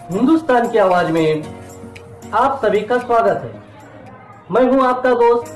हिंदुस्तान की आवाज में आप सभी का स्वागत है। मैं हूं आपका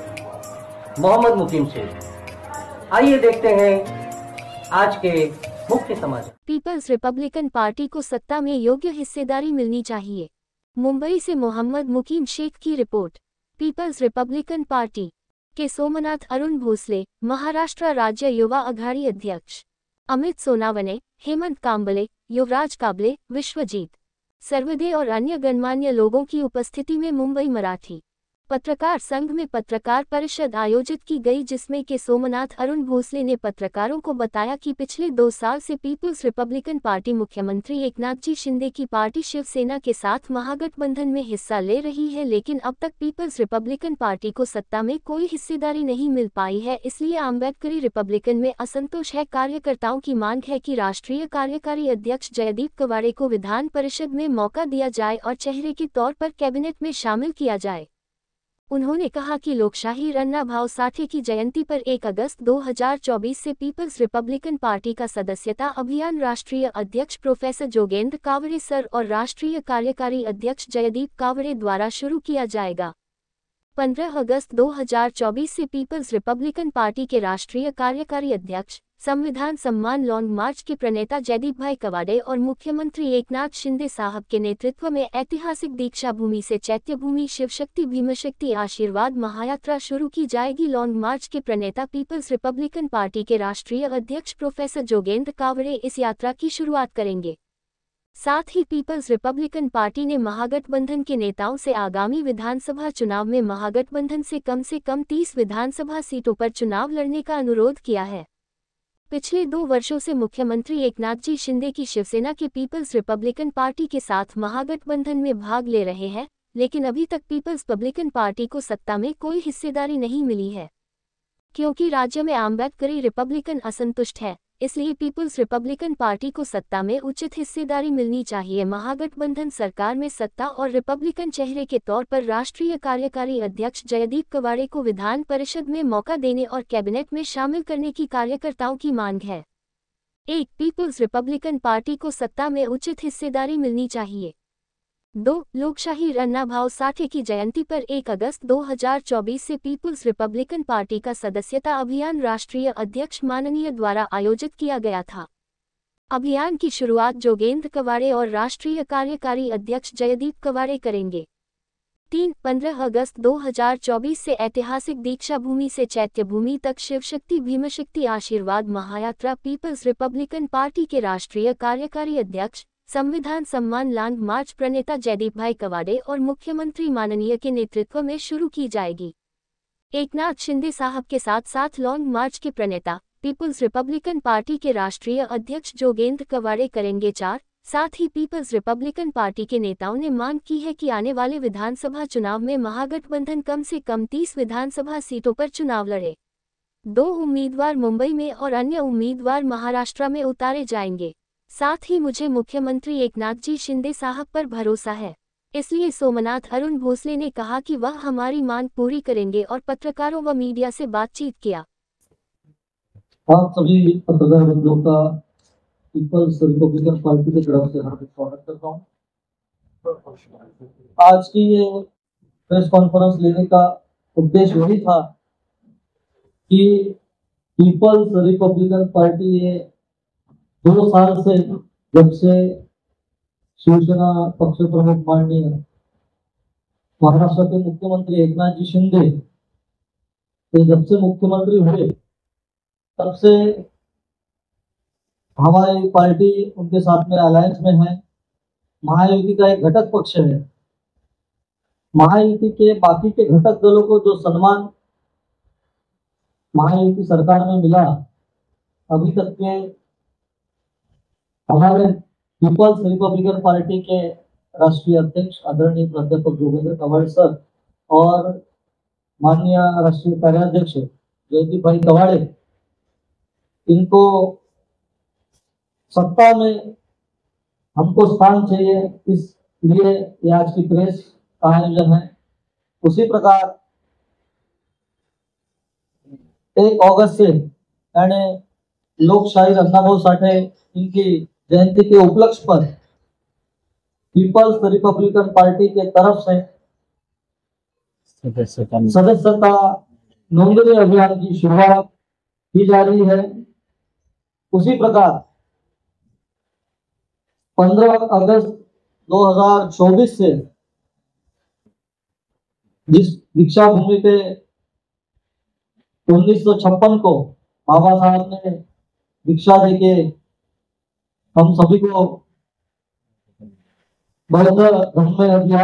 दोस्त मोहम्मद मुकीम शेख। आइए देखते हैं आज के मुख्य समाचार। पीपल्स रिपब्लिकन पार्टी को सत्ता में योग्य हिस्सेदारी मिलनी चाहिए। मुंबई से मोहम्मद मुकीम शेख की रिपोर्ट। पीपल्स रिपब्लिकन पार्टी के सोमनाथ अरुण भोसले, महाराष्ट्र राज्य युवा अघाड़ी अध्यक्ष अमित सोनावने, हेमंत कांबले, युवराज काबले, विश्वजीत सर्वदे और अन्य गणमान्य लोगों की उपस्थिति में मुंबई मराठी पत्रकार संघ में पत्रकार परिषद आयोजित की गई, जिसमें के सोमनाथ अरुण भोसले ने पत्रकारों को बताया कि पिछले 2 साल से पीपल्स रिपब्लिकन पार्टी मुख्यमंत्री एकनाथजी शिंदे की पार्टी शिवसेना के साथ महागठबंधन में हिस्सा ले रही है, लेकिन अब तक पीपल्स रिपब्लिकन पार्टी को सत्ता में कोई हिस्सेदारी नहीं मिल पाई है। इसलिए अम्बेडकरी रिपब्लिकन में असंतोष है। कार्यकर्ताओं की मांग है कि राष्ट्रीय कार्यकारी अध्यक्ष जयदीप कवाड़े को विधान परिषद में मौका दिया जाए और चेहरे के तौर पर कैबिनेट में शामिल किया जाए। उन्होंने कहा कि लोकशाही रन्ना भाऊ साठे की जयंती पर 1 अगस्त 2024 से पीपल्स रिपब्लिकन पार्टी का सदस्यता अभियान राष्ट्रीय अध्यक्ष प्रोफेसर जोगेंद्र कावड़े सर और राष्ट्रीय कार्यकारी अध्यक्ष जयदीप कावड़े द्वारा शुरू किया जाएगा। 15 अगस्त 2024 से पीपल्स रिपब्लिकन पार्टी के राष्ट्रीय कार्यकारी अध्यक्ष, संविधान सम्मान लॉन्ग मार्च के प्रणेता जयदीप भाई कवाड़े और मुख्यमंत्री एकनाथ शिंदे साहब के नेतृत्व में ऐतिहासिक दीक्षा भूमि से चैत्य भूमि शिवशक्ति भीमशक्ति आशीर्वाद महायात्रा शुरू की जाएगी। लॉन्ग मार्च के प्रणेता पीपल्स रिपब्लिकन पार्टी के राष्ट्रीय अध्यक्ष प्रोफेसर जोगेंद्र कावड़े इस यात्रा की शुरुआत करेंगे। साथ ही पीपल्स रिपब्लिकन पार्टी ने महागठबंधन के नेताओं से आगामी विधानसभा चुनाव में महागठबंधन से कम 30 विधानसभा सीटों पर चुनाव लड़ने का अनुरोध किया है। पिछले 2 वर्षों से मुख्यमंत्री एकनाथजी शिंदे की शिवसेना के पीपल्स रिपब्लिकन पार्टी के साथ महागठबंधन में भाग ले रहे हैं, लेकिन अभी तक पीपल्स रिपब्लिकन पार्टी को सत्ता में कोई हिस्सेदारी नहीं मिली है। क्योंकि राज्य में अम्बेडकरी रिपब्लिकन असंतुष्ट है, इसलिए पीपल्स रिपब्लिकन पार्टी को सत्ता में उचित हिस्सेदारी मिलनी चाहिए। महागठबंधन सरकार में सत्ता और रिपब्लिकन चेहरे के तौर पर राष्ट्रीय कार्यकारी अध्यक्ष जयदीप कवाड़े को विधान परिषद में मौका देने और कैबिनेट में शामिल करने की कार्यकर्ताओं की मांग है। 1. पीपल्स रिपब्लिकन पार्टी को सत्ता में उचित हिस्सेदारी मिलनी चाहिए। 2. लोकशाही रन्ना भाऊ साठे की जयंती पर 1 अगस्त 2024 से पीपल्स रिपब्लिकन पार्टी का सदस्यता अभियान राष्ट्रीय अध्यक्ष माननीय द्वारा आयोजित किया गया था। अभियान की शुरुआत जोगेंद्र कवाड़े और राष्ट्रीय कार्यकारी अध्यक्ष जयदीप कवाड़े करेंगे। 3. 15 अगस्त 2024 से ऐतिहासिक दीक्षा भूमि से चैत्य भूमि तक शिवशक्ति भीमशक्ति आशीर्वाद महायात्रा पीपल्स रिपब्लिकन पार्टी के राष्ट्रीय कार्यकारी अध्यक्ष, संविधान सम्मान लॉन्ग मार्च प्रणेता जयदीप भाई कवाड़े और मुख्यमंत्री माननीय के नेतृत्व में शुरू की जाएगी। एकनाथ शिंदे साहब के साथ साथ लॉन्ग मार्च के प्रणेता पीपल्स रिपब्लिकन पार्टी के राष्ट्रीय अध्यक्ष जोगेंद्र कवाड़े करेंगे 4। साथ ही पीपल्स रिपब्लिकन पार्टी के नेताओं ने मांग की है कि आने वाले विधानसभा चुनाव में महागठबंधन कम से कम 30 विधानसभा सीटों पर चुनाव लड़े। 2 उम्मीदवार मुंबई में और अन्य उम्मीदवार महाराष्ट्र में उतारे जाएंगे। साथ ही मुझे मुख्यमंत्री एकनाथजी शिंदे साहब पर भरोसा है, इसलिए सोमनाथ अरुण भोसले ने कहा कि वह हमारी मांग पूरी करेंगे और पत्रकारों व मीडिया से बातचीत किया। आप सभी पत्रकार बंधुओं का पीपल्स रिपब्लिकन पार्टी की तरफ से हार्दिक स्वागत करता हूँ। आज की ये प्रेस कॉन्फ्रेंस लेने का उद्देश्य वही था कि पीपल्स रिपब्लिकन पार्टी ये 2 साल से जब से शिवसेना पक्ष प्रमुख माननीय महाराष्ट्र के मुख्यमंत्री एकनाथ जी शिंदे जब से मुख्यमंत्री हुए तब से हमारी पार्टी उनके साथ में अलायंस में है। महायुति का एक घटक पक्ष है। महायुति के बाकी के घटक दलों को जो सम्मान महायुति सरकार में मिला, अभी तक के हमारे पीपल्स रिपब्लिकन पार्टी के राष्ट्रीय अध्यक्ष आदरणीय प्राध्यापक जोगेंद्र कवाड़े सर और माननीय राष्ट्रीय कार्याध्यक्ष जयदीप भाई कवाड़े, इनको सत्ता में हमको स्थान चाहिए, इसलिए ये आज की प्रेस का आयोजन है। उसी प्रकार 1 अगस्त से यानी लोकशाही रन्ना भाऊ साठे इनकी जयंती के उपलक्ष्य पर पीपल्स रिपब्लिकन पार्टी के तरफ से सदस्यता नोंदणी अभियान की शुरुआत की जा रही है। उसी प्रकार 15 अगस्त 2024 से जिस दीक्षा भूमि पे 1956 को बाबा साहब ने दीक्षा देके हम सभी को बौद्ध धर्म में दिया,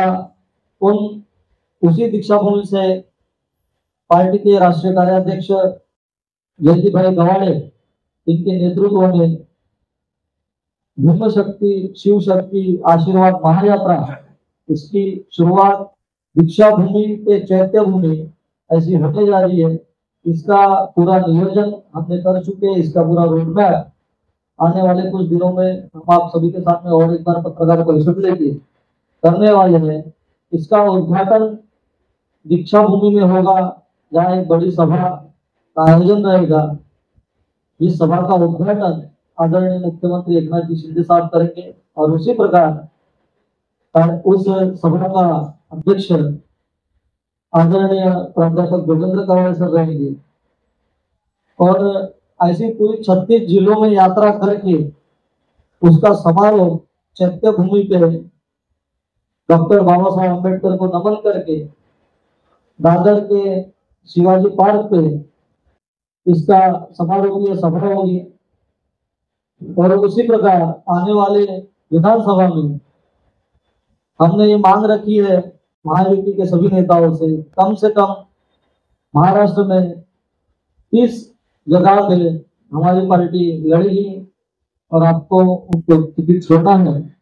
उसी दीक्षा भूमि से पार्टी के राष्ट्रीय कार्याध्यक्ष जयदीप भाई गवाड़े इनके नेतृत्व में भीम शक्ति शिव शक्ति आशीर्वाद महायात्रा, इसकी शुरुआत दीक्षा भूमि के चैत्य भूमि ऐसी होने जा रही है। इसका पूरा नियोजन हमने कर चुके हैं। इसका पूरा रोड मैप आने वाले कुछ दिनों में हम आप सभी के सामने और एक बार पत्रकार परिषद लेके करने वाले हैं। इसका उद्घाटन दीक्षा भूमि में होगा, जहाँ एक बड़ी सभा का आयोजन रहेगा। इस सभा का उद्घाटन आदरणीय मुख्यमंत्री एकनाथ जी शिंदे साहब करेंगे और उसी प्रकार उस सभा का अध्यक्ष आदरणीय प्राध्यापक जोगेंद्र कवाड़े सर रहेंगे और ऐसी पूरी 36 जिलों में यात्रा करके उसका समारोह चैत्य भूमि पे डॉक्टर बाबा साहब अम्बेडकर को नमन करके दादर के शिवाजी पार्क पे इसका समारोह होगी, सभा होगी। और उसी प्रकार आने वाले विधानसभा में हमने ये मांग रखी है महायुति के सभी नेताओं से कम महाराष्ट्र में 30 जगह पे हमारी पार्टी लड़ेगी और आपको उनको टिकट छोड़ना है।